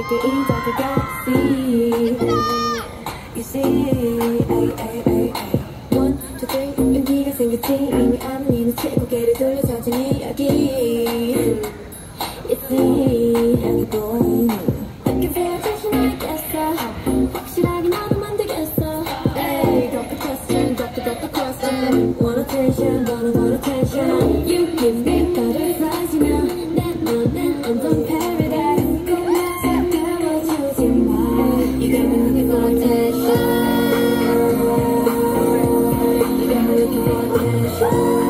쉽게 잊어가겠지. You see, one, two, three, 용기가 생겼지. 이미 아는 이는 최고계를 돌려 젖은 이야기. You see, 향이 보이니 느껴 자신 알겠어. 확실하게 나도 만들겠어. Hey, got the question, got the question. Want attention, want attention. You give me butterflies, you know. 내 너는 완전 paradise. 꿈에서 깨워주지 마. You got me looking for attention. You got me looking for attention.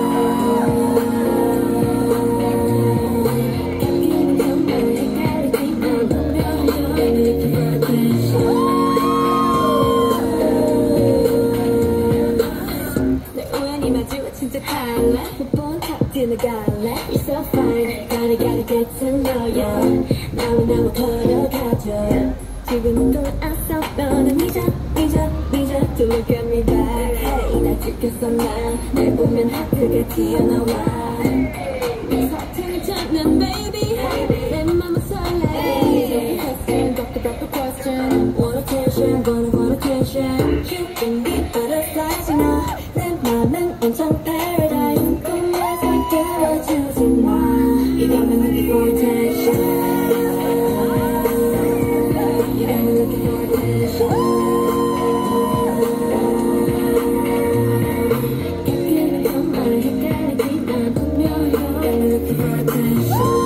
진짜 달라 못 탑 뛰어나갈래 You're so fine gotta get to know you 나와 걸어가줘 지금 또 아싸뼈는 잊어 To look at me back Hey 날 지켰어 날 보면 하트가 튀어나와 내 사탕을 찾는 baby 내 맘은 설레 Got the question Want attention want attention You can be butterflies you know 내 맘은 엄청 paradise 꿈에서 깨워주지 마 You got me looking for attention You got me looking for attention 깎이는 말 헷갈리지 난 분명히 You got me looking for attention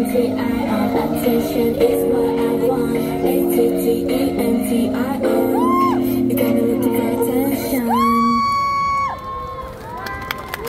Attention is what I want. ATTENTION.